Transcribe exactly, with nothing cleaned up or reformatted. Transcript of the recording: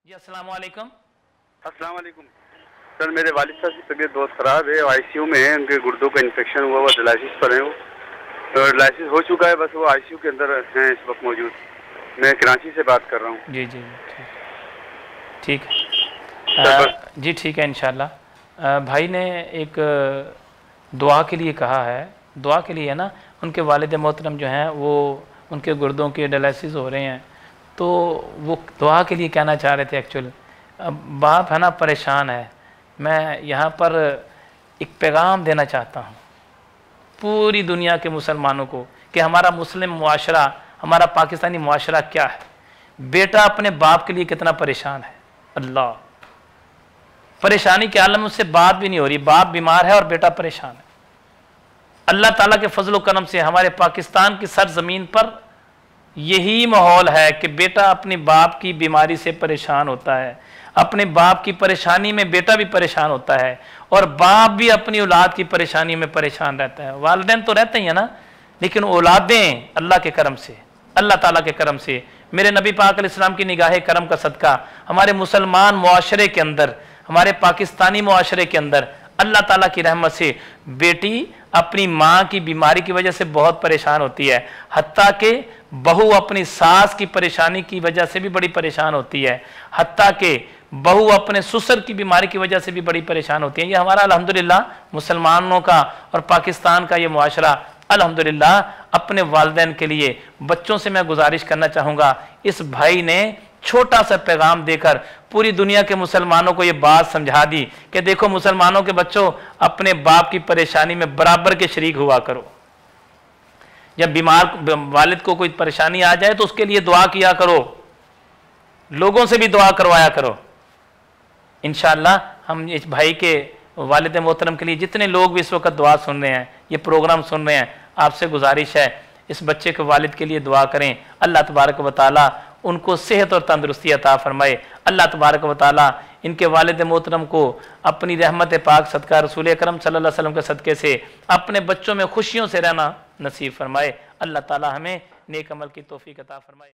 जी अस्सलाम वालेकुम। अस्सलाम वालेकुम सर, मेरे वालिद साहब की तबीयत बहुत ख़राब है, आईसीयू में है, उनके गुर्दों का इन्फेक्शन हुआ हुआ, डायलिसिस पर है वो, तो डायलिसिस हो चुका है, बस वो आईसीयू के अंदर हैं इस वक्त मौजूद। मैं कराची से बात कर रहा हूँ। जी जी ठीक है जी, ठीक है इंशाल्लाह। भाई ने एक दुआ के लिए कहा है, दुआ के लिए है ना, उनके वालिद मोहतरम जो हैं वो उनके गुर्दों के डायलिसिस हो रहे हैं, तो वो दुआ के लिए कहना चाह रहे थे। एक्चुअल अब बाप है ना परेशान है। मैं यहाँ पर एक पैगाम देना चाहता हूँ पूरी दुनिया के मुसलमानों को कि हमारा मुस्लिम मुआशरा, हमारा पाकिस्तानी मुआशरा क्या है। बेटा अपने बाप के लिए कितना परेशान है। अल्लाह, परेशानी के आलम में उससे बात भी नहीं हो रही, बाप बीमार है और बेटा परेशान है। अल्लाह ताला के फजल करम से हमारे पाकिस्तान की सरजमीन पर यही माहौल है कि बेटा अपने बाप की बीमारी से परेशान होता है, अपने बाप की परेशानी में बेटा भी परेशान होता है, और बाप भी अपनी औलाद की परेशानी में परेशान रहता है। वालिदैन तो रहते ही हैं ना, लेकिन औलादें अल्लाह के करम से, अल्लाह ताला के करम से, मेरे नबी पाक अलैहिस्सलाम की निगाह करम का सदका हमारे मुसलमान मुआशरे के अंदर, हमारे पाकिस्तानी मुआशरे के अंदर अल्लाह ताला की रहमत से बेटी अपनी माँ की बीमारी की वजह से बहुत परेशान होती है, हत्ता के बहू अपनी सास की परेशानी की वजह से भी बड़ी परेशान होती है, हत्ता के बहू अपने ससुर की बीमारी की वजह से भी बड़ी परेशान होती है। ये हमारा अल्हम्दुलिल्लाह मुसलमानों का और पाकिस्तान का ये मुआशरा अल्हम्दुलिल्लाह अपने वालिदैन के लिए। बच्चों से मैं गुजारिश करना चाहूँगा, इस भाई ने छोटा सा पैगाम देकर पूरी दुनिया के मुसलमानों को ये बात समझा दी कि देखो मुसलमानों के बच्चों, अपने बाप की परेशानी में बराबर के शरीक हुआ करो। जब बीमार वालिद को कोई परेशानी आ जाए तो उसके लिए दुआ किया करो, लोगों से भी दुआ करवाया करो। इंशाअल्लाह हम इस भाई के वालिद मोहतरम के लिए, जितने लोग भी इस वक्त दुआ सुन रहे हैं, ये प्रोग्राम सुन रहे हैं, आपसे गुजारिश है इस बच्चे के वालिद के लिए दुआ करें। अल्लाह तबारक व तआला उनको सेहत और तंदुरुस्ती अता फरमाए। अल्लाह तबारक व तआला इनके वालिद मोहतरम को अपनी रहमत पाक सदका रसूल अकरम सल्लल्लाहु अलैहि वसल्लम के सदक़े से अपने बच्चों में खुशियों से रहना नसीब फरमाए। अल्लाह ताला हमें नेक अमल की तौफीक अता फरमाए।